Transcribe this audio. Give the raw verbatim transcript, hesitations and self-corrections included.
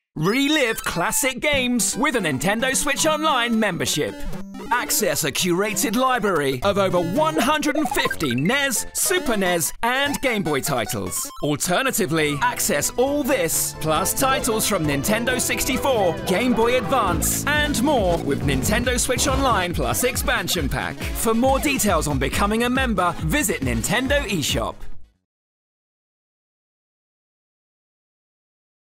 Relive classic games with a Nintendo Switch Online membership. Access a curated library of over one hundred fifty N E S, Super N E S, and Game Boy titles. Alternatively, access all this, plus titles from Nintendo sixty-four, Game Boy Advance, and more with Nintendo Switch Online Plus Expansion Pack. For more details on becoming a member, visit Nintendo eShop.